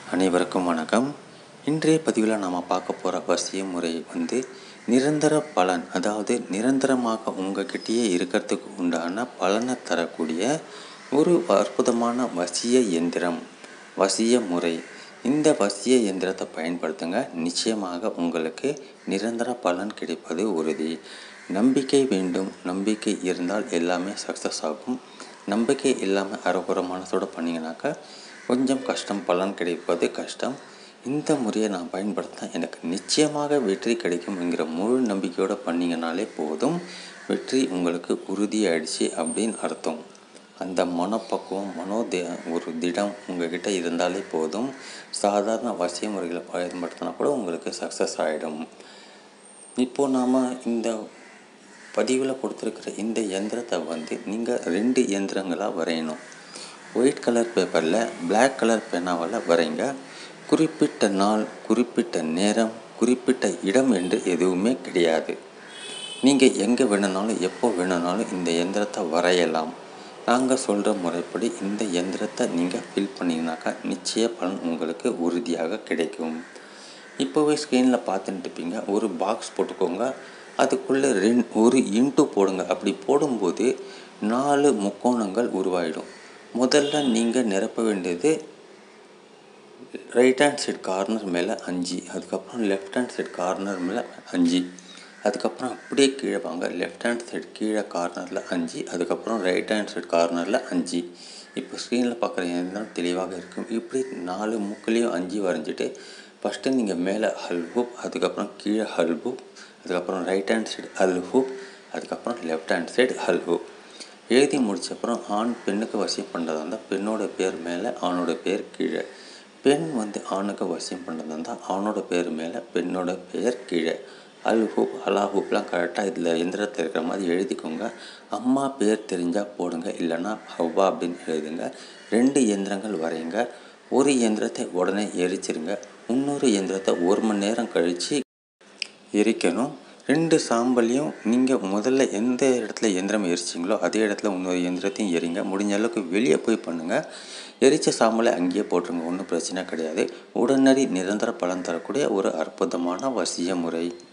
அனைவருக்கும் வணக்கம். இன்றைய பதிவில் நாம் பார்க்க போகிற வசிய முறை நிரந்தர பலன், அதாவது நிரந்தரமாக உங்ககிட்டயே இருக்கிறதுக்கு உண்டான பலனை தரக்கூடிய ஒரு அற்புதமான வசிய எந்திரம், வசிய முறை. இந்த வசிய எந்திரத்தை பயன்படுத்துங்க, நிச்சயமாக உங்களுக்கு நிரந்தர பலன் கிடைப்பது உறுதி. நம்பிக்கை வேண்டும், நம்பிக்கை இருந்தால் எல்லாமே சக்ஸஸ் ஆகும். நம்பிக்கை இல்லாமல் அரைகுறை மனசோடு பண்ணிங்கனாக்கா கொஞ்சம் கஷ்டம், பலன் கிடைப்பது கஷ்டம். இந்த முறையை நான் பயன்படுத்தினா எனக்கு நிச்சயமாக வெற்றி கிடைக்கும்ங்கிற முழு நம்பிக்கையோடு பண்ணிங்கனாலே போதும், வெற்றி உங்களுக்கு உறுதியாயிடுச்சு அப்படின்னு அர்த்தம். அந்த மனப்பக்குவம், ஒரு திடம் உங்கள்கிட்ட இருந்தாலே போதும், சாதாரண வசிய முறைகளை பயன்படுத்தினா கூட உங்களுக்கு சக்ஸஸ் ஆகிடும். இப்போது நாம் இந்த பதிவில் கொடுத்துருக்கிற இந்த எந்திரத்தை நீங்கள் 2 எந்திரங்களாக வரையணும். ஒயிட் கலர் பேப்பரில் பிளாக் கலர் பேனாவால் வரைங்க. குறிப்பிட்ட நாள், குறிப்பிட்ட நேரம், குறிப்பிட்ட இடம் என்று எதுவுமே கிடையாது. நீங்கள் எங்கே வேணுனாலும் எப்போ வேணுனாலும் இந்த எந்திரத்தை வரையலாம். நாங்கள் சொல்கிற முறைப்படி இந்த எந்திரத்தை நீங்கள் ஃபில் பண்ணிங்கனாக்கா நிச்சய பலன் உங்களுக்கு உறுதியாக கிடைக்கும். இப்போவே ஸ்க்ரீனில் பார்த்துட்டு இருப்பீங்க. ஒரு பாக்ஸ் போட்டுக்கோங்க, அதுக்குள்ளே ஒரு இன்ட்டு போடுங்க. அப்படி போடும்போது 4 முக்கோணங்கள் உருவாயிடும். முதல்ல நீங்கள் நிரப்ப வேண்டியது ரைட் ஹேண்ட் சைட் கார்னர் மேலே 5, அதுக்கப்புறம் லெஃப்ட் ஹேண்ட் சைட் கார்னர் மேலே 5, அதுக்கப்புறம் அப்படியே கீழே வாங்க, லெஃப்ட் ஹேண்ட் சைட் கீழே கார்னரில் 5, அதுக்கப்புறம் ரைட் ஹேண்ட் சைட் கார்னரில் 5. இப்போ ஸ்க்ரீனில் பார்க்குற எந்திரம் தெளிவாக இருக்கும். இப்படி 4 முக்குலேயும் 5 வரைஞ்சிட்டு ஃபஸ்ட்டு நீங்கள் மேலே ஹல் ஹூப், அதுக்கப்புறம் கீழே ஹல் ஹூப், அதுக்கப்புறம் ரைட் ஹேண்ட் சைடு ஹல் ஹூப், அதுக்கப்புறம் லெஃப்ட் ஹேண்ட் சைடு ஹல் ஹூப். எழுதி முடிச்சப்பறம் ஆண் பெண்ணுக்கு வசியம் பண்ணுறதா இருந்தால் பெண்ணோட பேர் மேலே ஆணோட பேர் கீழே, பெண் ஆணுக்கு வசியம் பண்ணுறதா இருந்தால் ஆணோட பேர் மேலே பெண்ணோட பேர் கீழே. அல் ஹூப், அலா ஹூப்லாம் கரெக்டாக இதில் எந்திரத்தில் இருக்கிற மாதிரி எழுதிக்கோங்க. அம்மா பேர் தெரிஞ்சால் போடுங்க, இல்லைன்னா ஹவ்வா அப்படின்னு எழுதுங்க. 2 எந்திரங்கள் வரையுங்க. ஒரு எந்திரத்தை உடனே எரிச்சிருங்க, இன்னொரு எந்திரத்தை 1 மணி நேரம் கழித்து எரிக்கணும். 2 சாம்பலையும் நீங்கள் முதல்ல எந்த இடத்துல எந்திரம் எரிச்சிங்களோ அதே இடத்துல இன்னொரு எந்திரத்தையும் எரிங்க. முடிஞ்ச அளவுக்கு வெளியே போய் பண்ணுங்கள். எரித்த சாம்பலை அங்கேயே போட்டுருங்க, ஒன்றும் பிரச்சனை கிடையாது. உடனடி நிரந்தர பலன் தரக்கூடிய ஒரு அற்புதமான வசிய முறை.